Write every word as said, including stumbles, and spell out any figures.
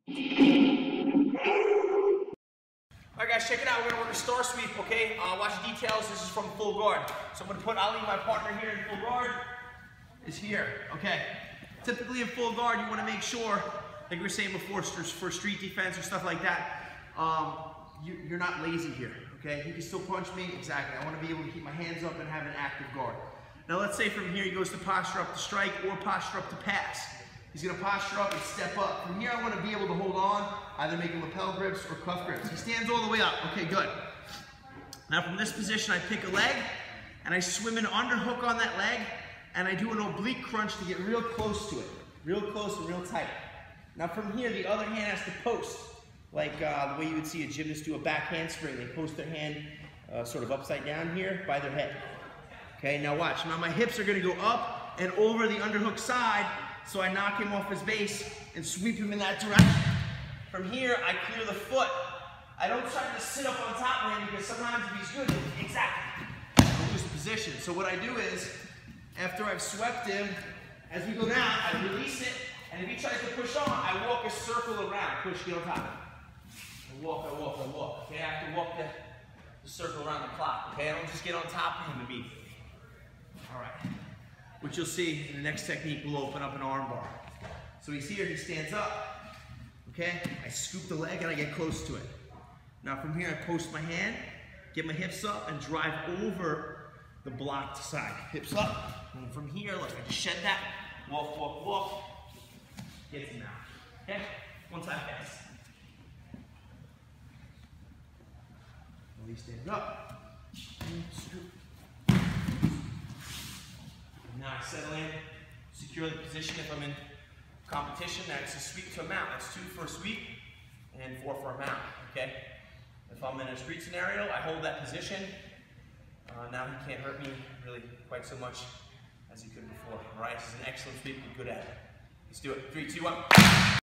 Alright guys, check it out. We're going to work a star sweep, okay? Uh, watch the details. This is from full guard. So I'm going to put Ali, my partner here in full guard, is here, okay? Typically in full guard, you want to make sure, like we were saying before, for street defense or stuff like that, um, you, you're not lazy here, okay? He can still punch me, exactly. I want to be able to keep my hands up and have an active guard. Now let's say from here he goes to posture up to strike or posture up to pass. He's going to posture up and step up. From here I want to be able to hold on, either making lapel grips or cuff grips. He stands all the way up. Okay, good. Now from this position I pick a leg and I swim an underhook on that leg and I do an oblique crunch to get real close to it. Real close and real tight. Now from here the other hand has to post. Like uh, the way you would see a gymnast do a back handspring. They post their hand uh, sort of upside down here by their head. Okay, now watch. Now my hips are going to go up and over the underhook side, so I knock him off his base and sweep him in that direction. From here, I clear the foot. I don't try to sit up on top of him because sometimes if he's good, exactly, I'll lose position. So what I do is, after I've swept him, as we go down, I release it, and if he tries to push on, I walk a circle around, push, get on top of him. I walk, I walk, I walk. Okay, I have to walk the, the circle around the clock. Okay, I don't just get on top of him immediately. All right. Which you'll see in the next technique will open up an arm bar. So he's here, he stands up. Okay, I scoop the leg and I get close to it. Now from here I post my hand, get my hips up and drive over the blocked side. Hips up, and from here, look, I just shed that. Walk, walk, walk. Get him out. Okay, one time pass. He stands up. Now I settle in, secure the position. If I'm in competition, that's a sweep to a mount. That's two for a sweep and four for a mount, okay? If I'm in a street scenario, I hold that position. Uh, now he can't hurt me really quite so much as he could before. All right, this is an excellent sweep. Be good at it. Let's do it. Three, two, one.